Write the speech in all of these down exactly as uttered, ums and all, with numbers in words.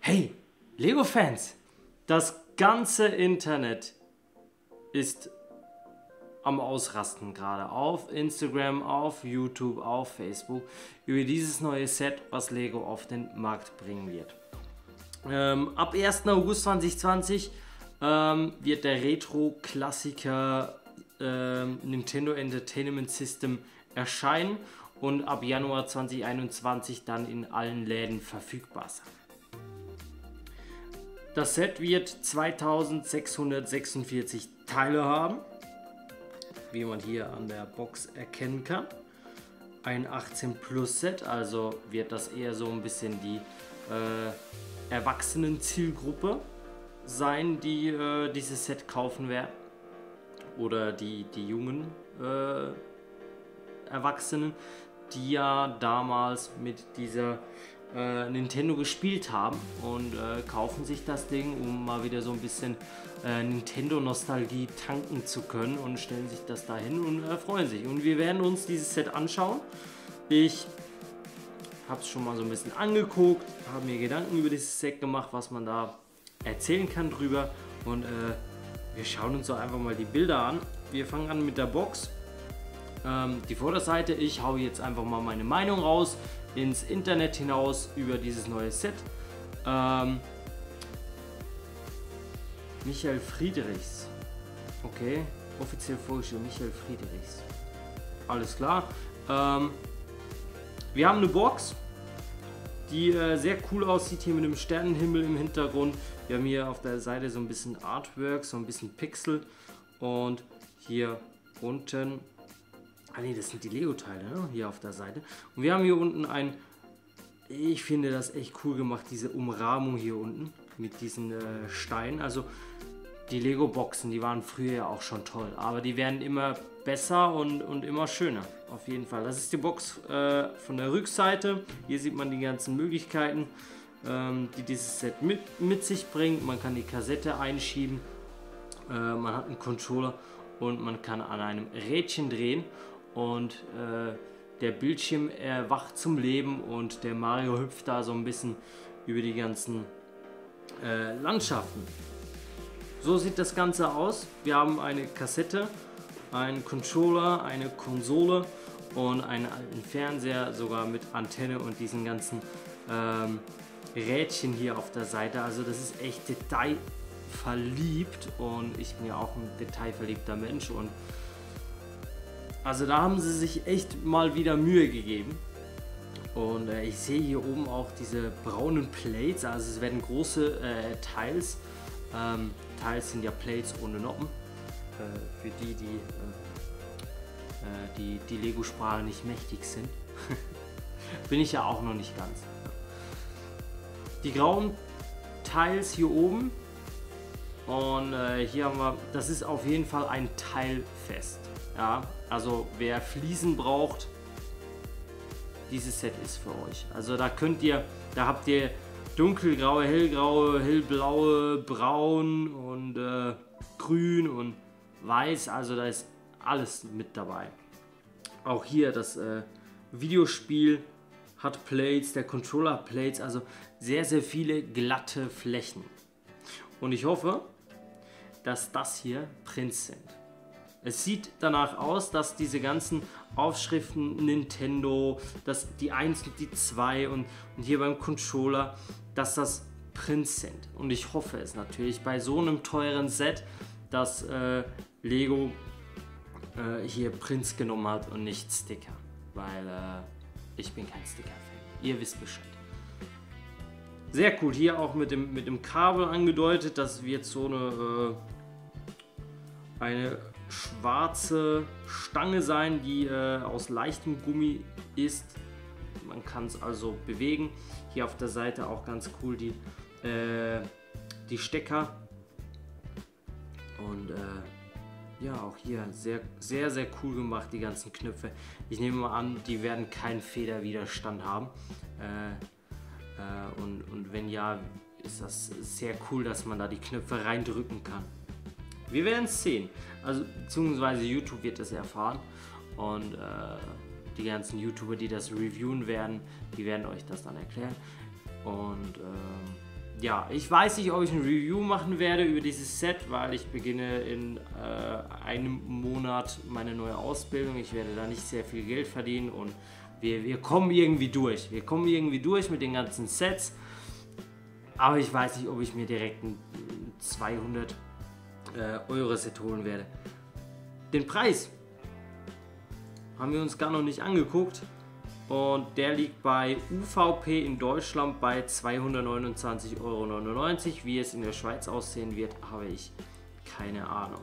Hey, Lego-Fans! Das ganze Internet ist am Ausrasten gerade auf Instagram, auf YouTube, auf Facebook über dieses neue Set, was Lego auf den Markt bringen wird. Ähm, ab ersten August zweitausendzwanzig ähm, wird der Retro-Klassiker ähm, Nintendo Entertainment System erscheinen und ab Januar zweitausendeinundzwanzig dann in allen Läden verfügbar sein. Das Set wird zweitausendsechshundertsechsundvierzig Teile haben, wie man hier an der Box erkennen kann. Ein achtzehn Plus Set, also wird das eher so ein bisschen die äh, Erwachsenen-Zielgruppe sein, die äh, dieses Set kaufen werden. Oder die, die jungen äh, Erwachsenen, die ja damals mit dieser äh, Nintendo gespielt haben und äh, kaufen sich das Ding, um mal wieder so ein bisschen äh, Nintendo-Nostalgie tanken zu können und stellen sich das dahin und äh, freuen sich. Und wir werden uns dieses Set anschauen. Ich habe es schon mal so ein bisschen angeguckt, habe mir Gedanken über dieses Set gemacht, was man da erzählen kann drüber, und äh, wir schauen uns doch einfach mal die Bilder an. Wir fangen an mit der Box. Ähm, die Vorderseite, ich hau jetzt einfach mal meine Meinung raus ins Internet hinaus über dieses neue Set. Ähm, Michael Friedrichs. Okay, offiziell vorgestellt Michael Friedrichs. Alles klar. Ähm, wir haben eine Box, die äh, sehr cool aussieht, hier mit dem Sternenhimmel im Hintergrund. Wir haben hier auf der Seite so ein bisschen Artwork, so ein bisschen Pixel, und hier unten, ah ne, das sind die Lego-Teile, ne? Hier auf der Seite. Und wir haben hier unten ein, ich finde das echt cool gemacht, diese Umrahmung hier unten mit diesen äh, Steinen. Also die Lego-Boxen, die waren früher ja auch schon toll, aber die werden immer besser und, und immer schöner, auf jeden Fall. Das ist die Box äh, von der Rückseite. Hier sieht man die ganzen Möglichkeiten, ähm, die dieses Set mit, mit sich bringt. Man kann die Kassette einschieben, äh, man hat einen Controller und man kann an einem Rädchen drehen und äh, der Bildschirm erwacht zum Leben und der Mario hüpft da so ein bisschen über die ganzen äh, Landschaften. So sieht das Ganze aus. Wir haben eine Kassette, einen Controller, eine Konsole und einen alten Fernseher, sogar mit Antenne und diesen ganzen ähm, Rädchen hier auf der Seite. Also das ist echt detailverliebt und ich bin ja auch ein detailverliebter Mensch, und also da haben sie sich echt mal wieder Mühe gegeben. Und äh, ich sehe hier oben auch diese braunen Plates, also es werden große äh, Tiles. Ähm, Tiles sind ja Plates ohne Noppen. Äh, für die, die äh, die, die Lego-Sprache nicht mächtig sind. Bin ich ja auch noch nicht ganz. Die grauen Tiles hier oben. Und äh, hier haben wir, das ist auf jeden Fall ein Teilfest. Ja, also wer Fliesen braucht, dieses Set ist für euch. Also da könnt ihr, da habt ihr dunkelgraue, hellgraue, hellblaue, braun und äh, grün und weiß. Also da ist alles mit dabei. Auch hier das äh, Videospiel hat Plates, der Controller hat Plates, also sehr, sehr viele glatte Flächen. Und ich hoffe, dass das hier Prints sind. Es sieht danach aus, dass diese ganzen Aufschriften Nintendo, dass die eins und die zwei und, und hier beim Controller, dass das Prints sind. Und ich hoffe es natürlich bei so einem teuren Set, dass äh, Lego äh, hier Prints genommen hat und nicht Sticker. Weil äh, ich bin kein Sticker-Fan. Ihr wisst Bescheid. Sehr cool. Hier auch mit dem, mit dem Kabel angedeutet. Das wird so eine, äh, eine schwarze Stange sein, die äh, aus leichtem Gummi ist. Man kann es also bewegen. Hier auf der Seite auch ganz cool die, äh, die Stecker. Und äh, ja, auch hier sehr, sehr, sehr cool gemacht, die ganzen Knöpfe. Ich nehme mal an, die werden keinen Federwiderstand haben. Äh, äh, und, und wenn ja, ist das sehr cool, dass man da die Knöpfe reindrücken kann. Wir werden es sehen. Also, beziehungsweise YouTube wird das erfahren. Und äh, die ganzen YouTuber, die das reviewen werden, die werden euch das dann erklären. Und äh, ja, ich weiß nicht, ob ich ein Review machen werde über dieses Set, weil ich beginne in äh, einem Monat meine neue Ausbildung. Ich werde da nicht sehr viel Geld verdienen und wir, wir kommen irgendwie durch. Wir kommen irgendwie durch mit den ganzen Sets. Aber ich weiß nicht, ob ich mir direkt ein zweihundert Euro Set holen werde. Den Preis haben wir uns gar noch nicht angeguckt und der liegt bei U V P in Deutschland bei zweihundertneunundzwanzig Euro neunundneunzig. Wie es in der Schweiz aussehen wird, habe ich keine Ahnung.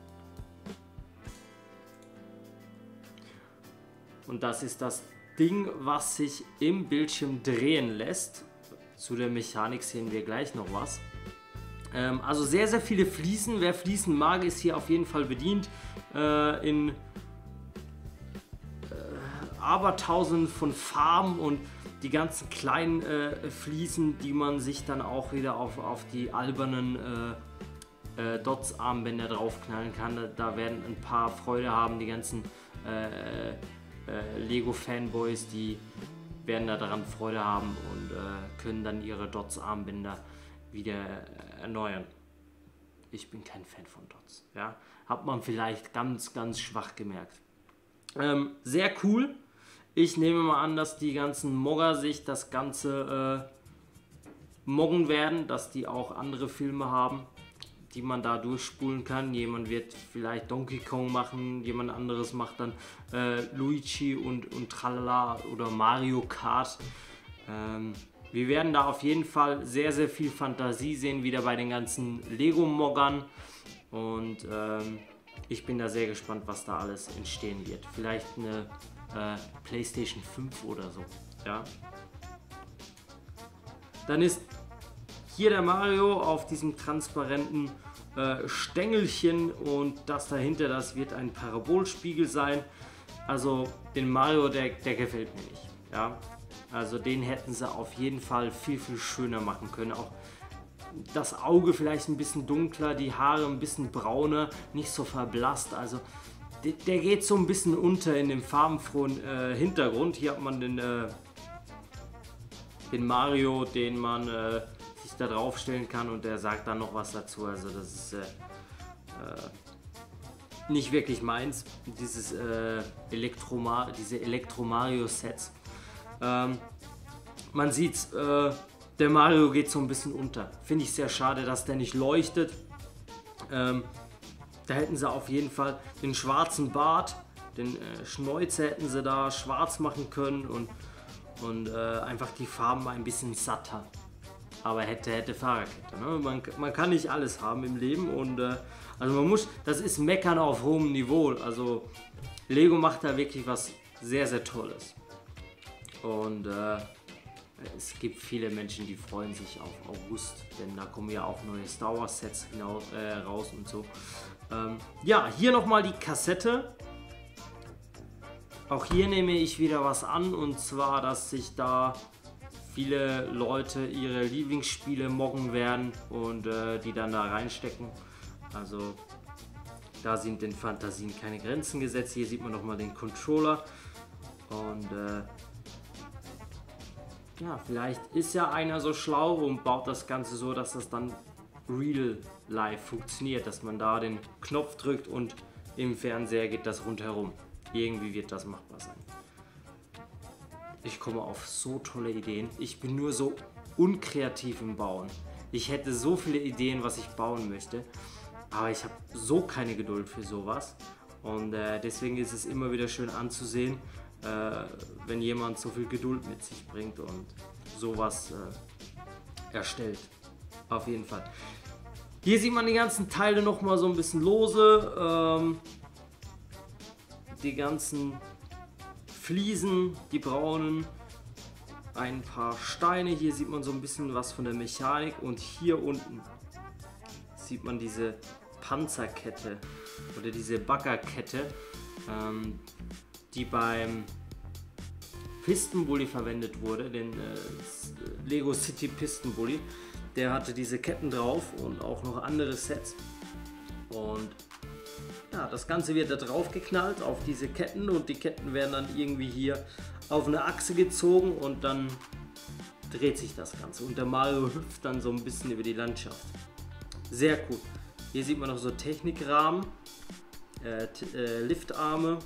Und das ist das Ding, was sich im Bildschirm drehen lässt. Zu der Mechanik sehen wir gleich noch was. Ähm, also sehr, sehr viele Fliesen. Wer Fliesen mag, ist hier auf jeden Fall bedient. Äh, in äh, Abertausenden von Farben und die ganzen kleinen äh, Fliesen, die man sich dann auch wieder auf, auf die albernen äh, äh, Dots-Armbänder draufknallen kann. Da, da werden ein paar Freude haben, die ganzen äh, äh, Lego-Fanboys, die werden da daran Freude haben und äh, können dann ihre Dots-Armbänder wieder äh, erneuern. Ich bin kein Fan von Dots. Ja? Hat man vielleicht ganz, ganz schwach gemerkt. Ähm, sehr cool. Ich nehme mal an, dass die ganzen Mogger sich das Ganze äh, moggen werden, dass die auch andere Filme haben, die man da durchspulen kann. Jemand wird vielleicht Donkey Kong machen, jemand anderes macht dann äh, Luigi und, und Tralala oder Mario Kart. Ähm, wir werden da auf jeden Fall sehr, sehr viel Fantasie sehen, wieder bei den ganzen Lego-Moggern. Und ähm, ich bin da sehr gespannt, was da alles entstehen wird. Vielleicht eine äh, PlayStation fünf oder so. Ja. Dann ist hier der Mario auf diesem transparenten äh, Stängelchen und das dahinter, das wird ein Parabolspiegel sein. Also den Mario, der, der gefällt mir nicht. Ja. Also den hätten sie auf jeden Fall viel, viel schöner machen können. Auch das Auge vielleicht ein bisschen dunkler, die Haare ein bisschen brauner, nicht so verblasst. Also der, der geht so ein bisschen unter in dem farbenfrohen äh, Hintergrund. Hier hat man den, äh, den Mario, den man äh, sich da drauf stellen kann und der sagt dann noch was dazu. Also das ist äh, äh, nicht wirklich meins, dieses äh, Elektro diese Elektro-Mario-Sets. Ähm, man sieht, äh, der Mario geht so ein bisschen unter. Finde ich sehr schade, dass der nicht leuchtet. Ähm, da hätten sie auf jeden Fall den schwarzen Bart, den äh, Schnäuzer hätten sie da schwarz machen können und, und äh, einfach die Farben mal ein bisschen satter. Aber hätte, hätte Fahrerkette. Ne? Man, man kann nicht alles haben im Leben und äh, also man muss, das ist Meckern auf hohem Niveau. Also Lego macht da wirklich was sehr, sehr Tolles. Und äh, es gibt viele Menschen, die freuen sich auf August, denn da kommen ja auch neue Star Wars Sets hinaus, äh, raus und so. Ähm, ja, hier nochmal die Kassette. Auch hier nehme ich wieder was an und zwar, dass sich da viele Leute ihre Lieblingsspiele moggen werden und äh, die dann da reinstecken. Also da sind den Fantasien keine Grenzen gesetzt. Hier sieht man nochmal den Controller und äh, ja, vielleicht ist ja einer so schlau und baut das Ganze so, dass das dann real life funktioniert, dass man da den Knopf drückt und im Fernseher geht das rundherum. Irgendwie wird das machbar sein. Ich komme auf so tolle Ideen. Ich bin nur so unkreativ im Bauen. Ich hätte so viele Ideen, was ich bauen möchte, aber ich habe so keine Geduld für sowas. Und äh, deswegen ist es immer wieder schön anzusehen, äh, wenn jemand so viel Geduld mit sich bringt und sowas äh, erstellt. Auf jeden Fall. Hier sieht man die ganzen Teile noch mal so ein bisschen lose. Ähm, die ganzen Fliesen, die braunen, ein paar Steine. Hier sieht man so ein bisschen was von der Mechanik und hier unten sieht man diese Panzerkette oder diese Baggerkette, ähm, die beim Pistenbully verwendet wurde, den äh, Lego City Pistenbully. Der hatte diese Ketten drauf und auch noch andere Sets. Und ja, das Ganze wird da drauf geknallt auf diese Ketten und die Ketten werden dann irgendwie hier auf eine Achse gezogen und dann dreht sich das Ganze und der Mario hüpft dann so ein bisschen über die Landschaft. Sehr cool. Hier sieht man noch so Technikrahmen, äh, äh, Liftarme,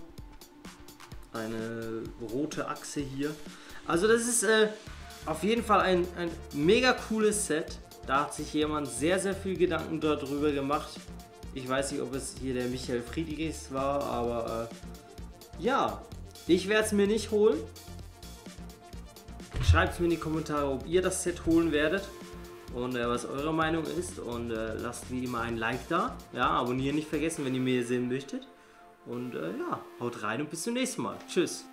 eine rote Achse hier. Also das ist äh, auf jeden Fall ein, ein mega cooles Set. Da hat sich jemand sehr, sehr viel Gedanken darüber gemacht. Ich weiß nicht, ob es hier der Michael Friedrichs war, aber äh, ja, ich werde es mir nicht holen. Schreibt es mir in die Kommentare, ob ihr das Set holen werdet und äh, was eure Meinung ist. Und äh, lasst wie immer ein Like da. Ja, abonnieren nicht vergessen, wenn ihr mehr sehen möchtet. Und äh, ja, haut rein und bis zum nächsten Mal. Tschüss.